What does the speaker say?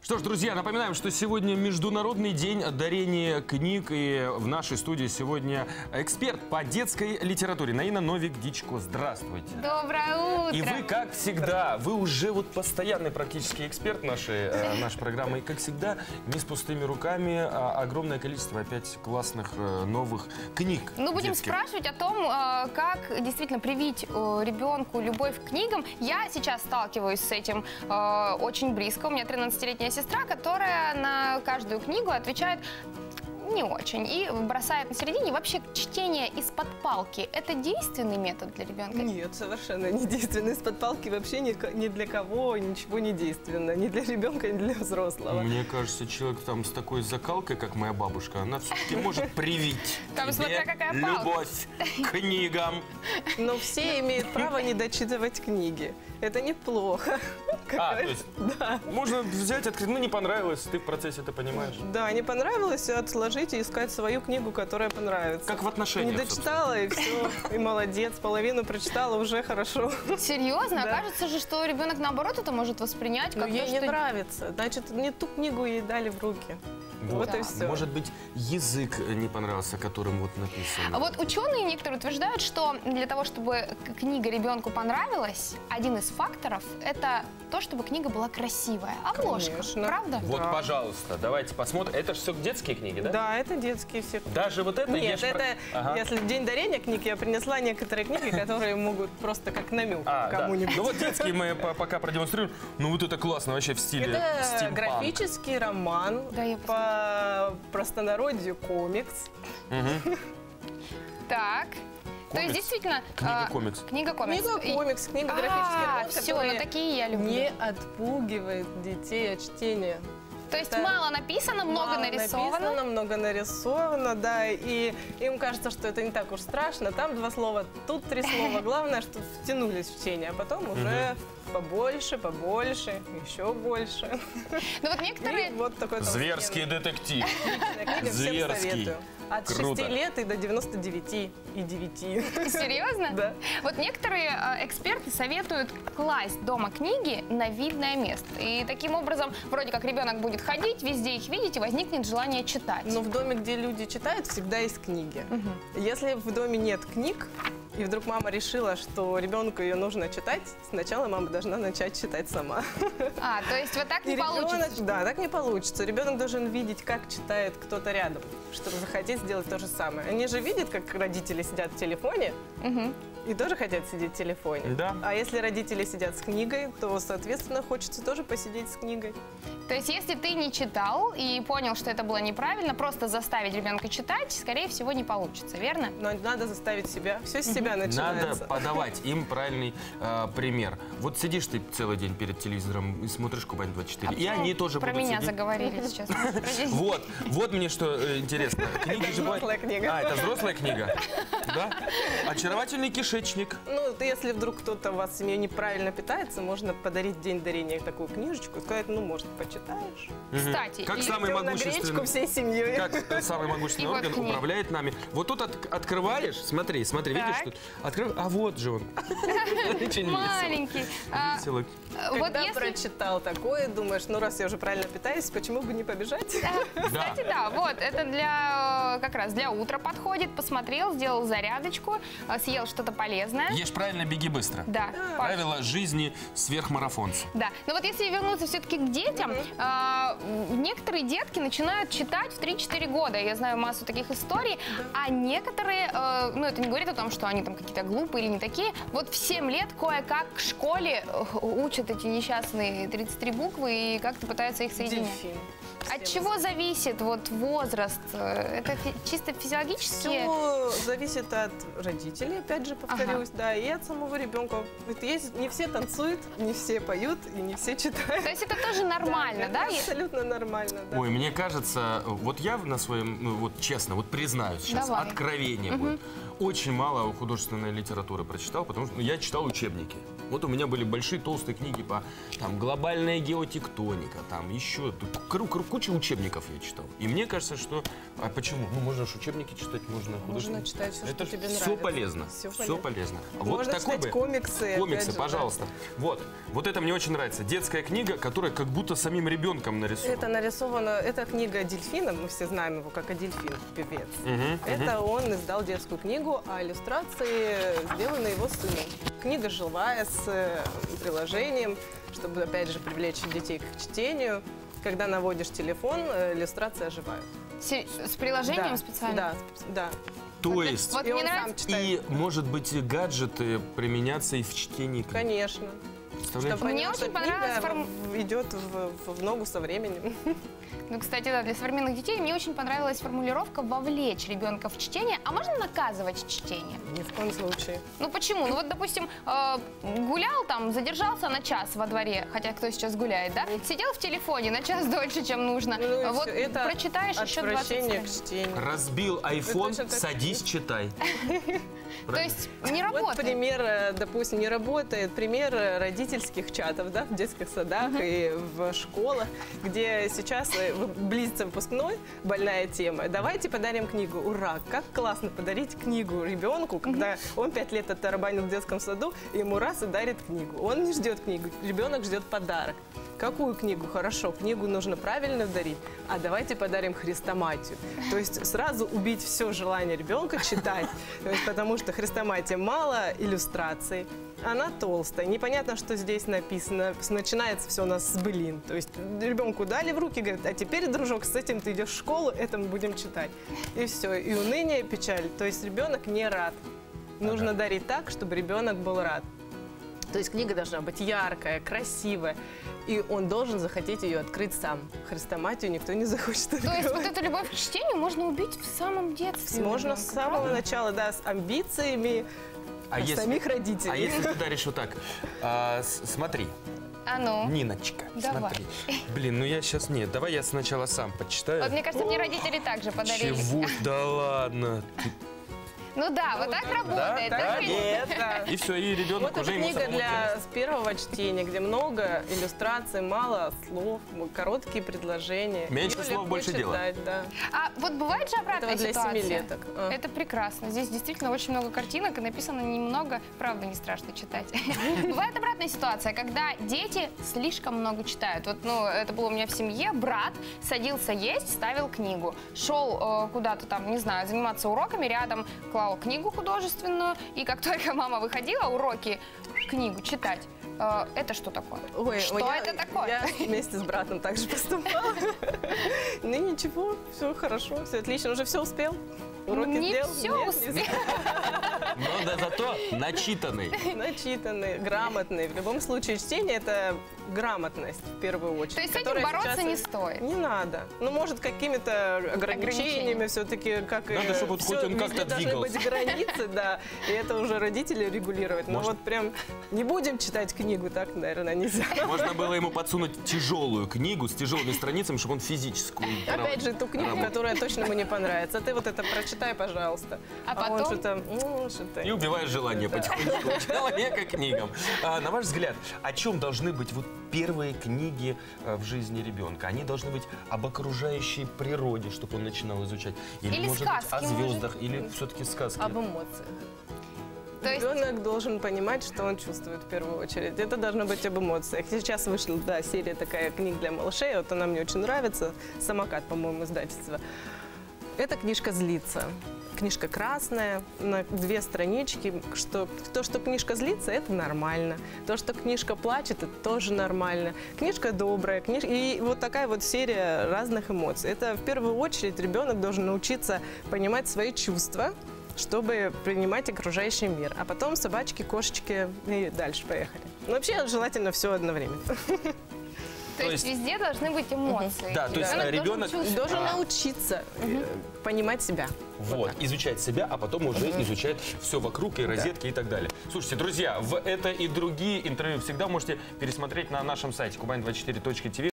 Что ж, друзья, напоминаем, что сегодня Международный день дарения книг. И в нашей студии сегодня эксперт по детской литературе Наина Новик-Дичко. Здравствуйте. Доброе утро. И вы, как всегда, вы уже вот постоянный практически эксперт нашей программы. И, как всегда, не с пустыми руками, а огромное количество опять классных новых книг. Ну, будем детских. спрашивать о том, как действительно привить ребенку любовь к книгам. Я сейчас сталкиваюсь с этим очень близко. У меня 13-летняя сестра, которая на каждую книгу отвечает не очень и бросает на середине. Вообще, чтение из-под палки – это действенный метод для ребенка? Нет, совершенно не действенный. Из-под палки вообще ни для кого ничего не действенно. Ни для ребенка, ни для взрослого. Мне кажется, человек там с такой закалкой, как моя бабушка, она все-таки может привить Там смотря какая палка. любовь к книгам. Но все имеют право не дочитывать книги. Это неплохо. То есть можно взять, открыть, ну не понравилось, ты в процессе это понимаешь. Да, не понравилось, отложить и искать свою книгу, которая понравится. Как в отношениях, Не дочитала, и все, и молодец, половину прочитала, уже хорошо. Серьезно? Да. Окажется же, что ребенок наоборот это может воспринять Но как ей то, не что... нравится. Значит, не ту книгу ей дали в руки. Вот и все. Может быть, язык не понравился, которым вот написано. А вот ученые некоторые утверждают, что для того, чтобы книга ребенку понравилась, один из факторов – это то, чтобы книга была красивая. Обложка, Конечно. правда? Вот, Да. пожалуйста, давайте посмотрим. Это же все детские книги, да? Да, это детские все. Даже вот это? Нет, я ж это Ага. если в день дарения книг, я принесла некоторые книги, которые могут просто как намек Да. кому-нибудь. Ну вот детские мы пока продемонстрируем. Ну вот это классно вообще в стиле Это стимпанк. графический роман, Да, я по простонародью комикс. Так. То есть Комикс. действительно... Книга-комикс. Книга-комикс. Книга-комикс, книга-графический роман, Все, который ну такие я люблю. не отпугивает детей от чтения. То есть это мало написано, много Мало нарисовано. написано, много нарисовано, да, и им кажется, что это не так уж страшно. Там 2 слова, тут 3 слова. Главное, что втянулись в чтение, а потом уже побольше, побольше, еще больше. Ну вот некоторые... И вот такой Зверский детектив. книга, всем Зверский. советую. От Круто. 6 лет и до 99 и 9. Серьезно? Да. Вот некоторые эксперты советуют класть дома книги на видное место. И таким образом, вроде как ребенок будет ходить, везде их видеть, и возникнет желание читать. Но в доме, где люди читают, всегда есть книги. Если в доме нет книг, и вдруг мама решила, что ребенку ее нужно читать, сначала мама должна начать читать сама. То есть вот так не И ребенок- получится. Да, так не получится. Ребенок должен видеть, как читает кто-то рядом, чтобы захотеть сделать то же самое. Они же видят, как родители сидят в телефоне, и тоже хотят сидеть в телефоне. Да. А если родители сидят с книгой, то, соответственно, хочется тоже посидеть с книгой. То есть если ты не читал и понял, что это было неправильно, просто заставить ребенка читать, скорее всего, не получится, верно? Но надо заставить себя. Все с себя начинается. Надо подавать им правильный пример. Вот сидишь ты целый день перед телевизором и смотришь Кубань-24, и они тоже Про будут меня сидеть. заговорили сейчас. Вот мне что интересно. Книги же бывают- взрослая книга. это взрослая книга? Да? Очаровательный кишечник. Ну, если вдруг кто-то у вас в семье неправильно питается, можно подарить в день дарения такую книжечку и сказать, ну, может, почитаешь. Кстати, Как и самый Идем на гречку могущественный... всей семьей. Как самый И могущественный вот орган книги. управляет нами. Вот тут открываешь, смотри, видишь, Так. тут открываешь, а вот же он. Очень весело. маленький. Весело. Вот Когда если... прочитал такое, думаешь, ну, раз я уже правильно питаюсь, почему бы не побежать? Кстати, да, вот, это для, как раз для утра подходит. Посмотрел, сделал зарядочку, съел что-то полезное. Ешь правильно, беги быстро. Да, Правила жизни сверхмарафонца. да. Но вот если вернуться все-таки к детям, некоторые детки начинают читать в 3-4 года. Я знаю массу таких историй. А некоторые, ну это не говорит о том, что они там какие-то глупые или не такие. Вот в 7 лет кое-как в школе учат эти несчастные 33 буквы и как-то пытаются их соединять. Дельфин. От чего зависит вот возраст? Это чисто физиологически? Все зависит от родителей, опять же, повторюсь, да, и от самого ребенка. Вот есть, не все танцуют, не все поют и не все читают. То есть это тоже нормально, да? Это абсолютно нормально, да. Ой, мне кажется, вот я на своем, ну, вот честно, вот признаюсь сейчас, Давай. откровение будет. Очень мало художественной литературы прочитал, потому что я читал учебники. Вот у меня были большие толстые книги по там глобальная геотектоника, там еще куча учебников я читал. И мне кажется, что почему? Ну можно же учебники читать, можно художественные. Можно читать все, Это что тебе все нравится. полезно. Все Все полезно. Можно читать комиксы. Комиксы, опять же, пожалуйста. Вот это мне очень нравится. Детская книга, которая как будто самим ребенком нарисована. Это нарисовано, это книга Дельфина, мы все знаем его как Дельфин, певец. Это он издал детскую книгу, а иллюстрации сделаны его сыном. Книга живая, с приложением, чтобы, опять же, привлечь детей к чтению. Когда наводишь телефон, иллюстрации оживают. С приложением специально? Да. То есть, Вот И мне он сам нравится. читает. и, может быть, и гаджеты применяться и в чтении книг. Конечно. Представляешь? Чтобы Мне понять, очень что понравилась книга идет в ногу со временем. Ну, кстати, да, для современных детей мне очень понравилась формулировка «вовлечь ребенка в чтение». А можно наказывать чтение? Ни в коем случае. Ну почему? Ну вот, допустим, гулял там, задержался на час во дворе, хотя кто сейчас гуляет, да? Сидел в телефоне на час дольше, чем нужно. Ну, и Вот всё. Это прочитаешь еще 20 отвращение к страниц. чтению. Разбил iPhone, точно так. садись, читай. То есть не Вот работает. пример, допустим, не работает. Пример родительских чатов, да, в детских садах и в школах, где сейчас близится выпускной, больная тема. Давайте подарим книгу. Ура! Как классно подарить книгу ребенку, когда он 5 лет оттарабанил в детском саду, и ему раз и дарит книгу. Он не ждет книгу, ребенок ждет подарок. Какую книгу? Хорошо, книгу нужно правильно дарить, а давайте подарим хрестоматию. То есть сразу убить все желание ребенка читать, то есть, потому что хрестоматия мало иллюстраций, она толстая, непонятно, что здесь написано, начинается все у нас с былин. То есть ребенку дали в руки, говорят, а теперь, дружок, с этим ты идешь в школу, это мы будем читать. И все, и уныние, печаль. То есть ребенок не рад. Нужно дарить так, чтобы ребенок был рад. То есть книга должна быть яркая, красивая, и он должен захотеть ее открыть сам. Хрестоматию никто не захочет То есть открывать. вот эту любовь к чтению можно убить в самом детстве. Можно ребенка, с самого правда? начала, да, с амбициями самих родителей. А если ты даришь вот так, смотри, А ну. Ниночка, Давай. смотри. Блин, ну я сейчас нет, давай я сначала сам почитаю. Вот мне кажется, мне родители также подарили. Чего? Да ладно. Ну да, вот так работает. Так, да? нет, да. И все, и ребенок Вот уже эта ему книга самому для первого чтения, где много иллюстраций, мало слов, короткие предложения. Меньше Её слов, легко больше дела. читать, да. А вот бывает же обратная Это для ситуация. 7-леток. Это прекрасно. Здесь действительно очень много картинок и написано немного, правда, не страшно читать. Бывает обратная ситуация, когда дети слишком много читают. Вот, ну, это было у меня в семье. Брат садился есть, ставил книгу. Шел куда-то там, не знаю, заниматься уроками, рядом клал книгу художественную, и как только мама выходила, уроки, книгу читать. Это что такое? Ой, Что это такое? Я вместе с братом также поступала. Ну ничего, все хорошо, все отлично. Уже все успел? Уроки Не сделал? все Нет, не успел. Но да, зато начитанный. Начитанный, грамотный. В любом случае, чтение – это грамотность в первую очередь. То есть с этим которая бороться сейчас не стоит? Не надо. Ну, может, какими-то ограничениями все-таки, как Надо, и чтобы вот всё, хоть он везде как-то должны двигался. быть границы, да. И это уже родители регулировать. Но Может- вот прям не будем читать книгу, так, наверное, нельзя. Можно было ему подсунуть тяжелую книгу с тяжелыми страницами, чтобы он физическую. Опять же, ту книгу, которая точно ему не понравится. А ты вот это прочитай, пожалуйста. А он потом? что-то... что-то... И убиваешь желание потихонечку у человека книгам. На ваш взгляд, о чем должны быть вот первые книги в жизни ребенка? Они должны быть об окружающей природе, чтобы он начинал изучать? Или может сказки, быть, о может. звездах? Или все-таки сказки? Об эмоциях. То есть- Ребенок должен понимать, что он чувствует в первую очередь. Это должно быть об эмоциях. Сейчас вышла, да, серия такая книг для малышей. Вот она мне очень нравится. «Самокат», по-моему, издательство. Эта книжка злится. Книжка красная, на 2 странички. То, что книжка злится, это нормально. То, что книжка плачет, это тоже нормально. Книжка добрая. И вот такая вот серия разных эмоций. Это в первую очередь ребенок должен научиться понимать свои чувства, чтобы принимать окружающий мир. А потом собачки, кошечки и дальше поехали. Но вообще желательно все одновременно. То есть везде должны быть эмоции. Да, то есть ребенок должен чувствовать. Должен научиться понимать себя. вот, изучать себя, а потом уже изучать все вокруг, и розетки, и так далее. Слушайте, друзья, в это и другие интервью всегда можете пересмотреть на нашем сайте kuban24.tv.